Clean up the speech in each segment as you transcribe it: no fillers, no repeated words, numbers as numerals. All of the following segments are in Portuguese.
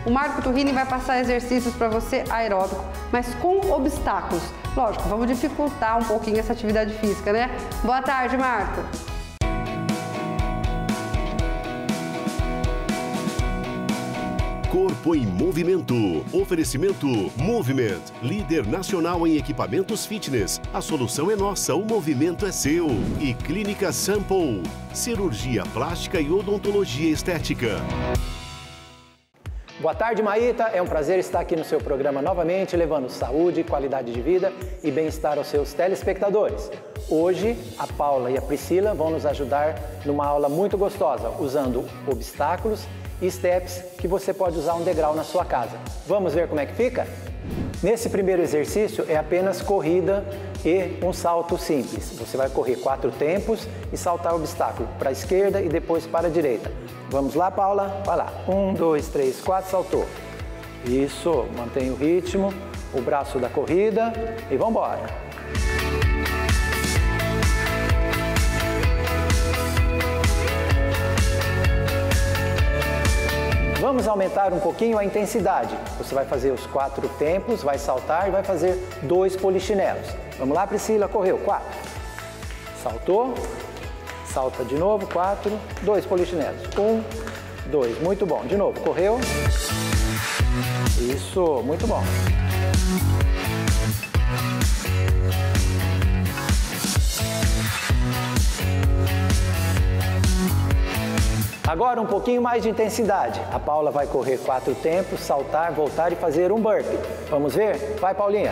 o Marco Turrini vai passar exercícios para você aeróbico, mas com obstáculos. Lógico, vamos dificultar um pouquinho essa atividade física, né? Boa tarde, Marco! Corpo em Movimento. Oferecimento Movement, líder nacional em equipamentos fitness. A solução é nossa, o movimento é seu. E Clínica Sample, cirurgia plástica e odontologia estética. Boa tarde, Maíta. É um prazer estar aqui no seu programa novamente, levando saúde, qualidade de vida e bem-estar aos seus telespectadores. Hoje, a Paula e a Priscila vão nos ajudar numa aula muito gostosa, usando obstáculos e steps que você pode usar um degrau na sua casa. Vamos ver como é que fica? Nesse primeiro exercício é apenas corrida e um salto simples. Você vai correr 4 tempos e saltar o obstáculo para a esquerda e depois para a direita. Vamos lá, Paula? Vai lá. 1, 2, 3, 4, saltou. Isso, mantenha o ritmo, o braço da corrida e vamos embora. Vamos aumentar um pouquinho a intensidade. Você vai fazer os 4 tempos, vai saltar e vai fazer 2 polichinelos. Vamos lá, Priscila, correu, 4. Saltou, salta de novo, 4, 2 polichinelos. 1, 2, muito bom. De novo, correu. Isso, muito bom. Agora um pouquinho mais de intensidade. A Paula vai correr 4 tempos, saltar, voltar e fazer um burpee. Vamos ver? Vai, Paulinha.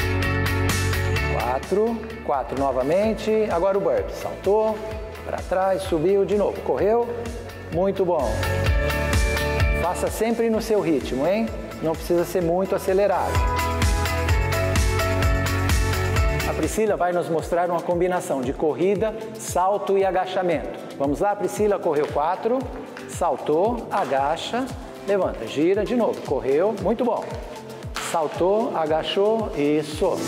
4 novamente. Agora o burpee. Saltou, para trás, subiu de novo. Correu. Muito bom. Faça sempre no seu ritmo, hein? Não precisa ser muito acelerado. A Priscila vai nos mostrar uma combinação de corrida, salto e agachamento. Vamos lá, Priscila, correu 4, saltou, agacha, levanta, gira de novo, correu, muito bom. Saltou, agachou, isso.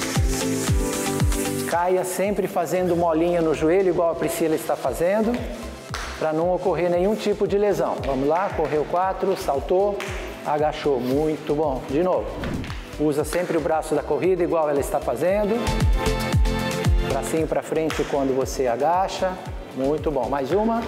Caia sempre fazendo molinha no joelho, igual a Priscila está fazendo, para não ocorrer nenhum tipo de lesão. Vamos lá, correu 4, saltou, agachou, muito bom. De novo, usa sempre o braço da corrida, igual ela está fazendo. Bracinho para frente quando você agacha. Muito bom. Mais uma.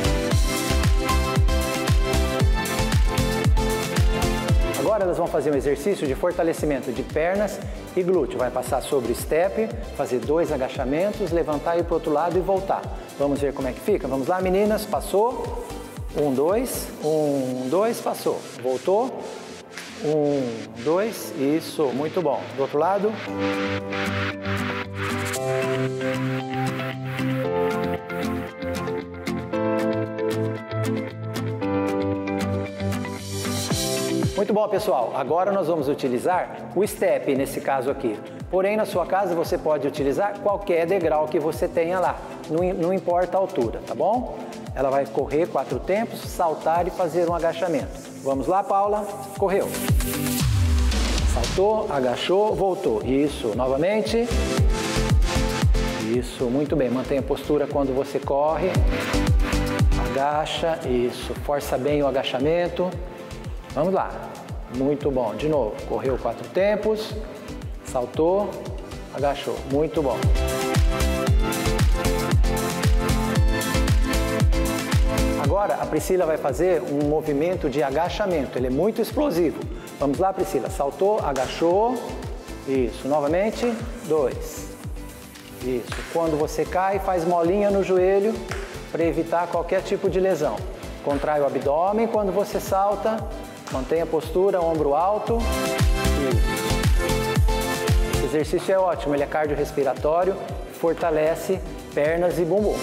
Agora elas vão fazer um exercício de fortalecimento de pernas e glúteo. Vai passar sobre o step, fazer 2 agachamentos, levantar e ir para o outro lado e voltar. Vamos ver como é que fica? Vamos lá, meninas. Passou. 1, 2. 1, 2. Passou. Voltou. 1, 2. Isso. Muito bom. Do outro lado. Muito bom, pessoal. Agora nós vamos utilizar o step nesse caso aqui. Porém, na sua casa você pode utilizar qualquer degrau que você tenha lá. Não importa a altura, tá bom? Ela vai correr 4 tempos, saltar e fazer um agachamento. Vamos lá, Paula. Correu. Saltou, agachou, voltou. Isso, novamente. Isso, muito bem. Mantenha a postura quando você corre. Agacha, isso. Força bem o agachamento. Vamos lá. Muito bom. De novo. Correu 4 tempos. Saltou, agachou. Muito bom. Agora a Priscila vai fazer um movimento de agachamento. Ele é muito explosivo. Vamos lá, Priscila. Saltou, agachou. Isso. Novamente. 2. Isso. Quando você cai, faz molinha no joelho para evitar qualquer tipo de lesão. Contrai o abdômen quando você salta. Mantenha a postura, ombro alto. Isso. Esse exercício é ótimo, ele é cardiorrespiratório, fortalece pernas e bumbum.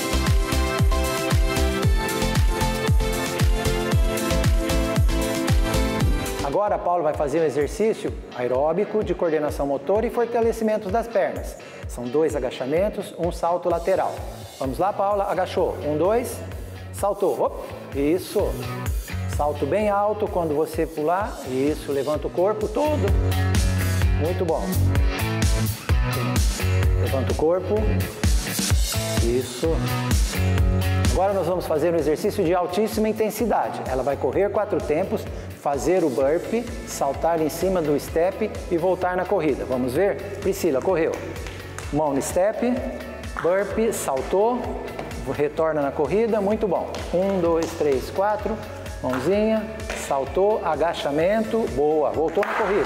Agora a Paula vai fazer um exercício aeróbico de coordenação motora e fortalecimento das pernas. São 2 agachamentos, um salto lateral. Vamos lá, Paula, agachou. 1, 2, saltou. Op, isso. Salto bem alto quando você pular. Isso, levanta o corpo todo. Muito bom. Levanta o corpo. Isso. Agora nós vamos fazer um exercício de altíssima intensidade. Ela vai correr 4 tempos, fazer o burpee, saltar em cima do step e voltar na corrida. Vamos ver? Priscila, correu. Mão no step, burpee, saltou, retorna na corrida, muito bom. 1, 2, 3, 4, mãozinha, saltou, agachamento, boa, voltou na corrida.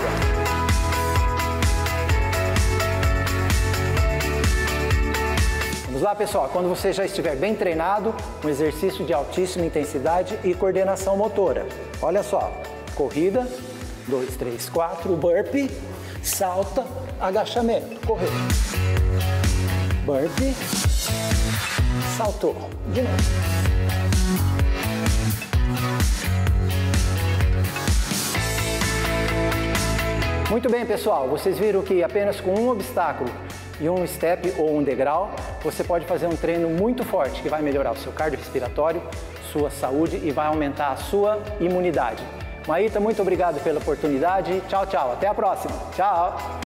Vamos lá, pessoal, quando você já estiver bem treinado, um exercício de altíssima intensidade e coordenação motora. Olha só, corrida, 2, 3, 4, burpee, salta, agachamento, correu. Burpee, saltou, de novo. Muito bem, pessoal, vocês viram que apenas com um obstáculo e um step ou um degrau, você pode fazer um treino muito forte que vai melhorar o seu cardiorrespiratório, sua saúde e vai aumentar a sua imunidade. Maíta, muito obrigado pela oportunidade. Tchau, tchau. Até a próxima. Tchau.